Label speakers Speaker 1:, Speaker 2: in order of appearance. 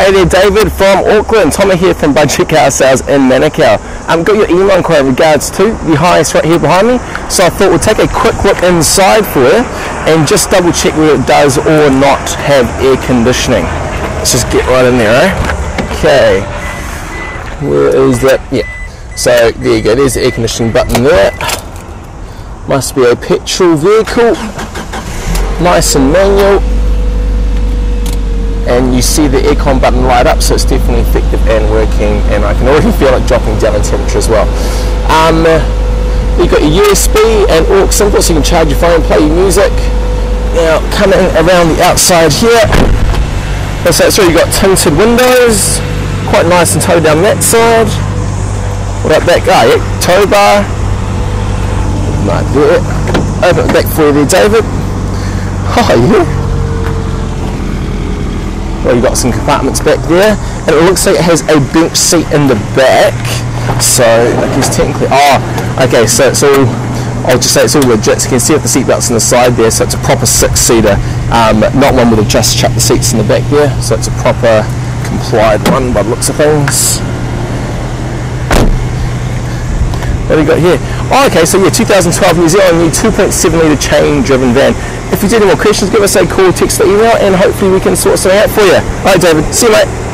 Speaker 1: Hey there, David from Auckland. Tommy here from Budget Car Sales in Manukau. Got your email inquiry in regards to the Hiace right here behind me. So I thought we'll take a quick look inside for you and just double check whether it does or not have air conditioning. Let's just get right in there, eh? Okay. Where is that? Yeah. So there you go. There's the air conditioning button there. Must be a petrol vehicle. Nice and manual. And you see the aircon button light up, so it's definitely effective and working, and I can already feel it dropping down in temperature as well. You've got your USB and aux input, so you can charge your phone and play your music. Now coming around the outside here, so you've got tinted windows, quite nice and towed down that side. What about that guy? Yeah, tow bar. Right there. Open it back for you there, David. Oh yeah. Well, you've got some compartments back there, and it looks like it has a bench seat in the back. So I guess technically, okay, so it's all, I'll just say it's all legit. So you can see if the seat belt's on the side there, so it's a proper 6-seater, not one with a just chuck the seats in the back there. So it's a proper complied one by the looks of things. What do we got here? Oh, okay, so yeah, 2012 New Zealand new 2.7 litre chain driven van. If you do have any more questions, give us a call, text, or email, and hopefully we can sort something out for you. Alright, David, see you, mate.